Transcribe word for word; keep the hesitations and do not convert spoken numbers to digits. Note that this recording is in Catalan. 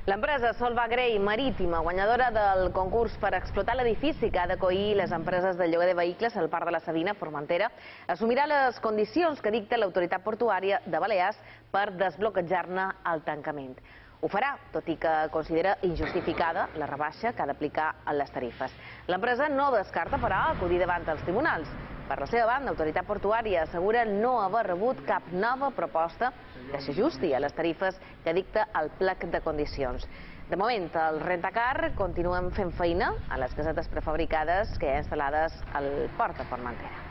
L'empresa Solvagrey Marítima, guanyadora del concurs per explotar l'edifici que ha d'acollir les empreses de lloguer de vehicles al Parc de la Savina, Formentera, assumirà les condicions que dicta l'autoritat portuària de Balears per desbloquejar-ne el tancament. Ho farà, tot i que considera injustificada la rebaixa que ha d'aplicar a les tarifes. L'empresa no descarta, però, acudir davant dels tribunals. Per la seva banda, l'autoritat portuària assegura no haver rebut cap nova proposta que s'ajusti a les tarifes que dicta el plec de condicions. De moment, el Rentacar continuen fent feina a les casetes prefabricades que hi ha instal·lades al port de Formentera.